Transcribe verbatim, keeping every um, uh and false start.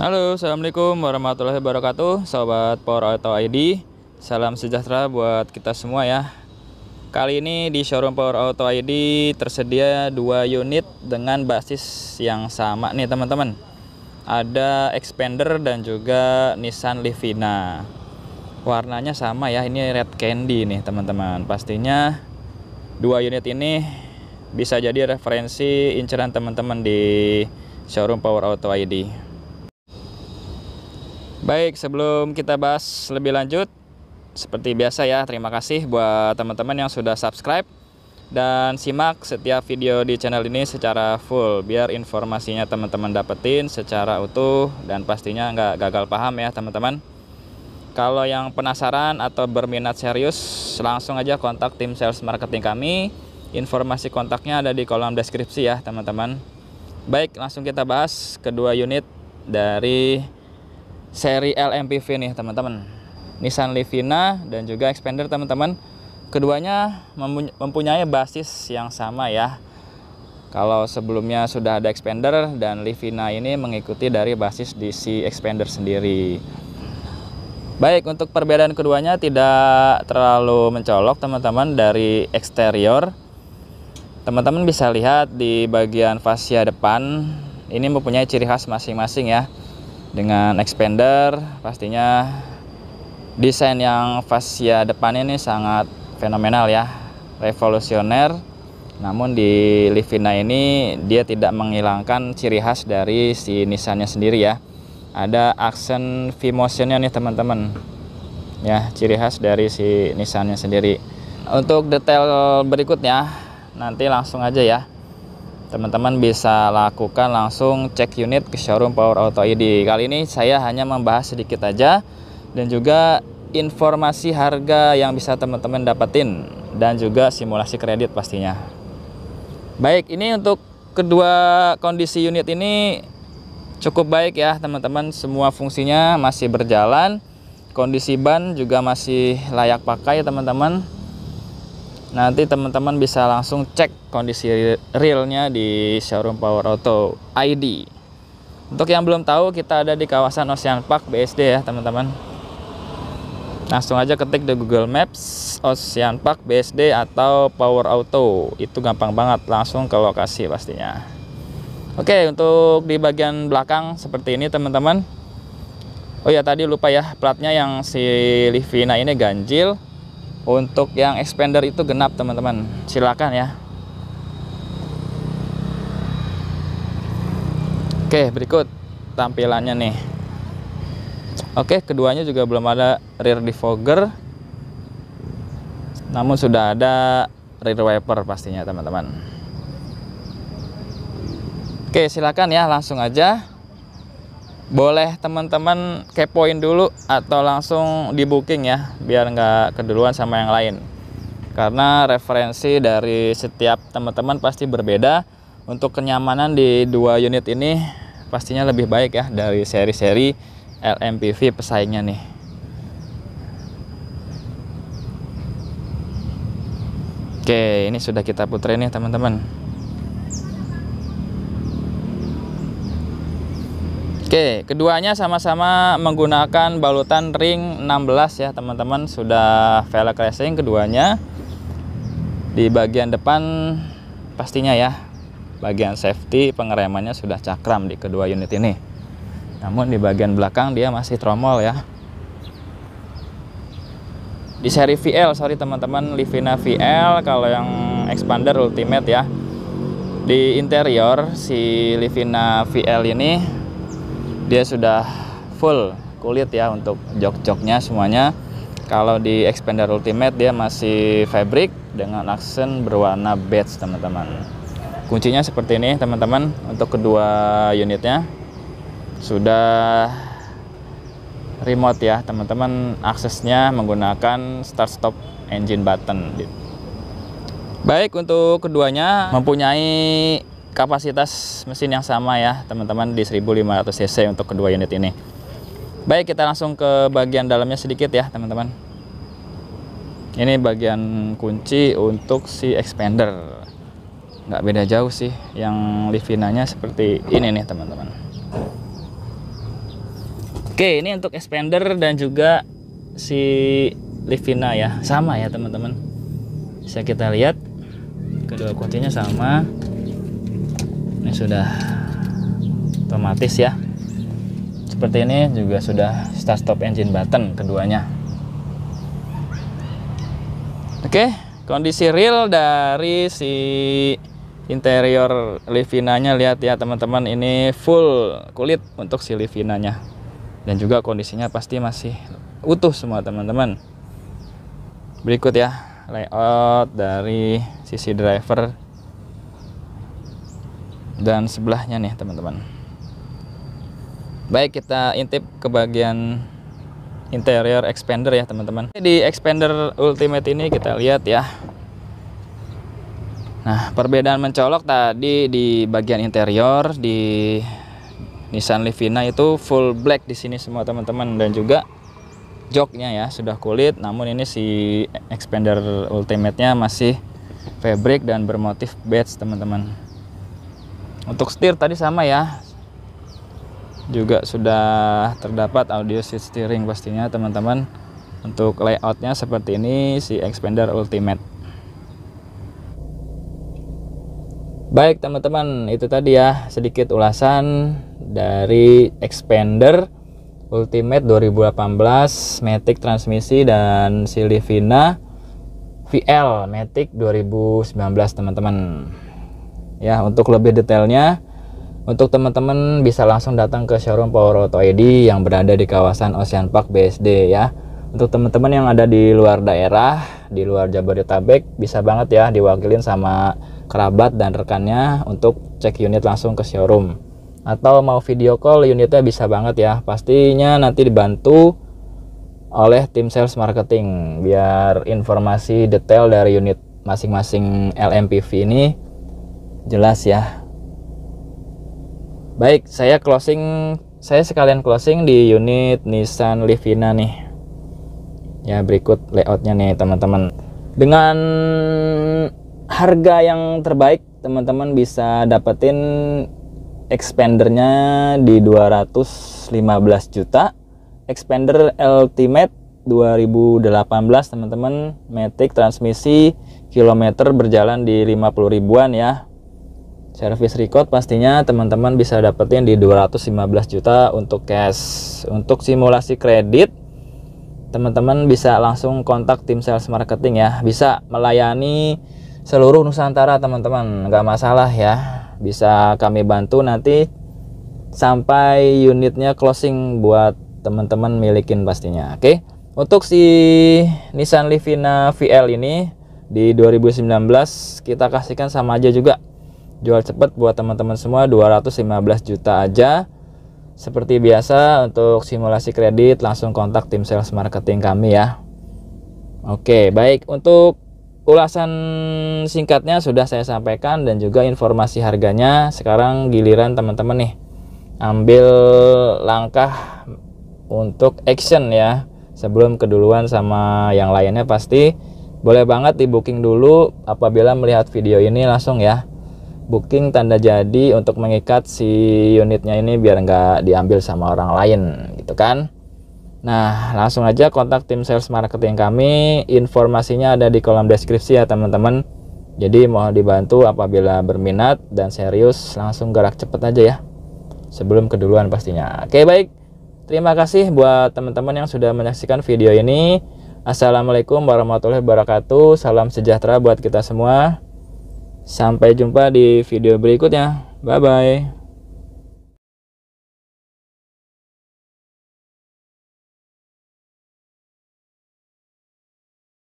Halo, assalamualaikum warahmatullahi wabarakatuh, sobat Power Auto I D. Salam sejahtera buat kita semua ya. Kali ini di showroom Power Auto I D tersedia dua unit dengan basis yang sama nih teman-teman. Ada Xpander dan juga Nissan Livina. Warnanya sama ya, ini red candy nih teman-teman. Pastinya dua unit ini bisa jadi referensi inceran teman-teman di showroom Power Auto I D. Baik, sebelum kita bahas lebih lanjut, seperti biasa ya, terima kasih buat teman-teman yang sudah subscribe dan simak setiap video di channel ini secara full, biar informasinya teman-teman dapetin secara utuh dan pastinya nggak gagal paham ya teman-teman. Kalau yang penasaran atau berminat serius, langsung aja kontak tim sales marketing kami. Informasi kontaknya ada di kolom deskripsi ya teman-teman. Baik, langsung kita bahas kedua unit dari seri L M P V nih teman-teman, Nissan Livina dan juga Xpander teman-teman. Keduanya mempunyai basis yang sama ya. Kalau sebelumnya sudah ada Xpander dan Livina ini mengikuti dari basis di si Xpander sendiri. Baik, untuk perbedaan keduanya tidak terlalu mencolok teman-teman. Dari eksterior teman-teman bisa lihat di bagian fascia depan ini mempunyai ciri khas masing-masing ya. Dengan Xpander pastinya desain yang fascia depan ini sangat fenomenal ya, revolusioner. Namun di Livina ini dia tidak menghilangkan ciri khas dari si Nissannya sendiri ya. Ada aksen V-motionnya nih teman-teman ya, ciri khas dari si Nissannya sendiri. Untuk detail berikutnya nanti langsung aja ya teman-teman bisa lakukan langsung cek unit ke showroom Power Auto I D. Kali ini saya hanya membahas sedikit aja dan juga informasi harga yang bisa teman-teman dapetin dan juga simulasi kredit pastinya. Baik, ini untuk kedua kondisi unit ini cukup baik ya teman-teman. Semua fungsinya masih berjalan. Kondisi ban juga masih layak pakai teman-teman. Nanti teman-teman bisa langsung cek kondisi realnya di showroom Power Auto I D. Untuk yang belum tahu, kita ada di kawasan Ocean Park B S D ya teman-teman. Langsung aja ketik di Google Maps Ocean Park B S D atau Power Auto, itu gampang banget, langsung ke lokasi pastinya. Oke, untuk di bagian belakang seperti ini teman-teman. Oh ya, tadi lupa ya, platnya yang si Livina ini ganjil. Untuk yang Xpander itu genap teman-teman. Silakan ya. Oke, berikut tampilannya nih. Oke, keduanya juga belum ada rear defogger, namun sudah ada rear wiper pastinya teman-teman. Oke, silakan ya, langsung aja. Boleh teman-teman kepoin dulu atau langsung di booking ya, biar nggak keduluan sama yang lain. Karena referensi dari setiap teman-teman pasti berbeda. Untuk kenyamanan di dua unit ini pastinya lebih baik ya dari seri-seri L M P V pesaingnya nih. Oke, ini sudah kita puterin nih teman-teman. Oke, keduanya sama-sama menggunakan balutan ring enam belas ya teman-teman. Sudah velg racing keduanya. Di bagian depan pastinya ya, bagian safety pengeremannya sudah cakram di kedua unit ini. Namun di bagian belakang dia masih tromol ya. Di seri V L, sorry teman-teman, Livina V L. Kalau yang Xpander Ultimate ya. Di interior si Livina V L ini dia sudah full kulit ya untuk jok-joknya semuanya. Kalau di Xpander Ultimate dia masih fabric dengan aksen berwarna beige teman-teman. Kuncinya seperti ini teman-teman. Untuk kedua unitnya sudah remote ya teman-teman. Aksesnya menggunakan start stop engine button. Baik, untuk keduanya mempunyai kapasitas mesin yang sama ya teman-teman di seribu lima ratus cc untuk kedua unit ini. Baik, kita langsung ke bagian dalamnya sedikit ya teman-teman. Ini bagian kunci untuk si Xpander. Nggak beda jauh sih, yang Livinanya seperti ini nih teman-teman. Oke, ini untuk expander dan juga si Livina ya, sama ya teman-teman. Bisa kita lihat kedua kuncinya sama. Ini sudah otomatis ya. Seperti ini juga sudah start stop engine button keduanya. Oke, kondisi real dari si interior Livinanya, lihat ya teman-teman, ini full kulit untuk si Livinanya. Dan juga kondisinya pasti masih utuh semua teman-teman. Berikut ya layout dari sisi driver dan sebelahnya nih teman-teman. Baik, kita intip ke bagian interior expander ya teman-teman. Di expander Ultimate ini kita lihat ya. Nah, perbedaan mencolok tadi di bagian interior di Nissan Livina itu full black di sini semua teman-teman, dan juga joknya ya sudah kulit, namun ini si expander Ultimate-nya masih fabric dan bermotif badge teman-teman. Untuk setir tadi sama ya, juga sudah terdapat audio seat steering pastinya teman-teman. Untuk layoutnya seperti ini si expander Ultimate. Baik teman-teman, itu tadi ya sedikit ulasan dari expander Ultimate dua ribu delapan belas Matic transmisi dan si Livina V L Matic dua ribu sembilan belas teman-teman. Ya, untuk lebih detailnya, untuk teman-teman bisa langsung datang ke showroom Power Auto I D yang berada di kawasan Ocean Park B S D ya. Untuk teman-teman yang ada di luar daerah, di luar Jabodetabek, bisa banget ya diwakilin sama kerabat dan rekannya untuk cek unit langsung ke showroom. Atau mau video call unitnya bisa banget ya. Pastinya nanti dibantu oleh tim sales marketing biar informasi detail dari unit masing-masing L M P V ini jelas ya. Baik, saya closing, saya sekalian closing di unit Nissan Livina nih. Ya, berikut layoutnya nih teman-teman. Dengan harga yang terbaik, teman-teman bisa dapetin expandernya di dua ratus lima belas juta. Expander Ultimate dua ribu delapan belas teman-teman, Matic transmisi, kilometer berjalan di lima puluh ribuan ya. Service record pastinya teman-teman bisa dapetin di dua ratus lima belas juta untuk cash. Untuk simulasi kredit, teman-teman bisa langsung kontak tim sales marketing ya. Bisa melayani seluruh Nusantara teman-teman, nggak masalah ya. Bisa kami bantu nanti sampai unitnya closing buat teman-teman milikin pastinya. Oke, untuk si Nissan Livina V L ini di dua ribu sembilan belas kita kasihkan sama aja juga, jual cepet buat teman-teman semua, dua ratus lima belas juta aja. Seperti biasa, untuk simulasi kredit langsung kontak tim sales marketing kami ya. Oke, baik, untuk ulasan singkatnya sudah saya sampaikan dan juga informasi harganya. Sekarang giliran teman-teman nih ambil langkah untuk action ya, sebelum keduluan sama yang lainnya. Pasti boleh banget di booking dulu apabila melihat video ini langsung ya. Booking tanda jadi untuk mengikat si unitnya ini biar nggak diambil sama orang lain gitu kan. Nah, langsung aja kontak tim sales marketing kami. Informasinya ada di kolom deskripsi ya teman-teman. Jadi mohon dibantu apabila berminat dan serius, langsung gerak cepet aja ya, sebelum keduluan pastinya. Oke, baik, terima kasih buat teman-teman yang sudah menyaksikan video ini. Assalamualaikum warahmatullahi wabarakatuh. Salam sejahtera buat kita semua. Sampai jumpa di video berikutnya. Bye bye.